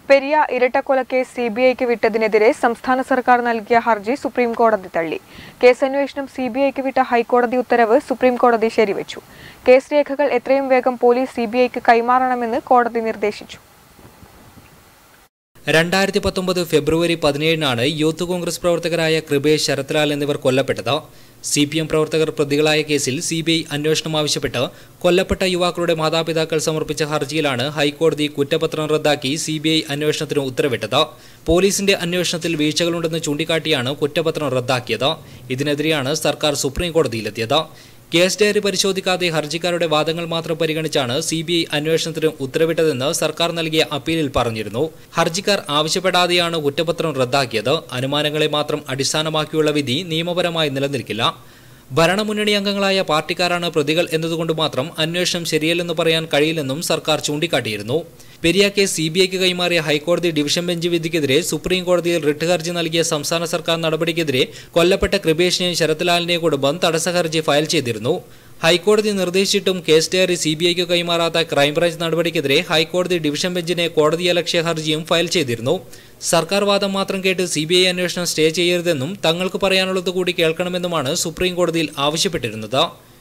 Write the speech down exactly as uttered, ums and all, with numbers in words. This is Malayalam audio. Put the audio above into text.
പെരിയ ഇരട്ടക്കൊലക്കേസ് സി ബി ഐക്ക് വിട്ടതിനെതിരെ സംസ്ഥാന സർക്കാർ നൽകിയ ഹർജി സുപ്രീംകോടതി തള്ളി. കേസ് അന്വേഷണം സി ബി ഐക്ക് വിട്ട ഹൈക്കോടതി ഉത്തരവ് സുപ്രീംകോടതി ശരിവച്ചു. കേസ് രേഖകൾ എത്രയും വേഗം പോലീസ് സി ബി ഐക്ക് കൈമാറണമെന്ന് കോടതി നിർദ്ദേശിച്ചു. രണ്ടായിരത്തി പത്തൊമ്പത് ഫെബ്രുവരി പതിനേഴിനാണ് യൂത്ത് കോൺഗ്രസ് പ്രവർത്തകരായ കൃപേഷ്, ശരത്ലാൽ എന്നിവർ കൊല്ലപ്പെട്ടത്. സി പി എം പ്രവർത്തകർ പ്രതികളായ കേസിൽ സി ബി ഐ അന്വേഷണം ആവശ്യപ്പെട്ട് കൊല്ലപ്പെട്ട യുവാക്കളുടെ മാതാപിതാക്കൾ സമർപ്പിച്ച ഹർജിയിലാണ് ഹൈക്കോടതി കുറ്റപത്രം റദ്ദാക്കി സി ബി ഐ അന്വേഷണത്തിന് ഉത്തരവിട്ടത്. പോലീസിന്റെ അന്വേഷണത്തിൽ വീഴ്ചകളുണ്ടെന്ന് ചൂണ്ടിക്കാട്ടിയാണ് കുറ്റപത്രം റദ്ദാക്കിയത്. ഇതിനെതിരെയാണ് സർക്കാർ സുപ്രീംകോടതിയിലെത്തിയത്. കേസ് ഡയറി പരിശോധിക്കാതെ ഹർജിക്കാരുടെ വാദങ്ങൾ മാത്രം പരിഗണിച്ചാണ് സി ബി ഐ അന്വേഷണത്തിന് ഉത്തരവിട്ടതെന്ന് സർക്കാർ നൽകിയ അപ്പീലിൽ പറഞ്ഞിരുന്നു. ഹർജിക്കാർ ആവശ്യപ്പെടാതെയാണ് കുറ്റപത്രം റദ്ദാക്കിയത്. അനുമാനങ്ങളെ മാത്രം അടിസ്ഥാനമാക്കിയുള്ള വിധി നിയമപരമായി നിലനിൽക്കില്ല. ഭരണമുന്നണി അംഗങ്ങളായ പാർട്ടിക്കാരാണ് പ്രതികൾ എന്നതുകൊണ്ട് മാത്രം അന്വേഷണം ശരിയല്ലെന്ന് പറയാൻ കഴിയില്ലെന്നും സർക്കാർ ചൂണ്ടിക്കാട്ടിയിരുന്നു. പെരിയ കേസ് സി ബി ഐക്ക് കൈമാറിയ ഹൈക്കോടതി ഡിവിഷൻ ബെഞ്ച് വിധിക്കെതിരെ സുപ്രീം കോടതിയിൽ റിട്ട് ഹർജി നൽകിയ സംസ്ഥാന സർക്കാർ നടപടിക്കെതിരെ കൊല്ലപ്പെട്ട കൃപേഷിനെയും ശരത്ലാലിനെയും കുടുംബം തടസ്സ ഹർജി ഫയൽ ചെയ്തിരുന്നു. ഹൈക്കോടതി നിർദ്ദേശിച്ചിട്ടും കേസ് ഡയറി സി ബി ഐക്ക് കൈമാറാത്ത ക്രൈംബ്രാഞ്ച് നടപടിക്കെതിരെ ഹൈക്കോടതി ഡിവിഷൻ ബെഞ്ചിനെ കോടതിയലക്ഷ്യ ഹർജിയും ഫയൽ ചെയ്തിരുന്നു. സർക്കാർ വാദം മാത്രം കേട്ട് സി ബി ഐ അന്വേഷണം സ്റ്റേ ചെയ്യരുതെന്നും തങ്ങൾക്ക് പറയാനുള്ളത് കൂടി കേൾക്കണമെന്നുമാണ് സുപ്രീം കോടതിയിൽ ആവശ്യപ്പെട്ടിരുന്നത്.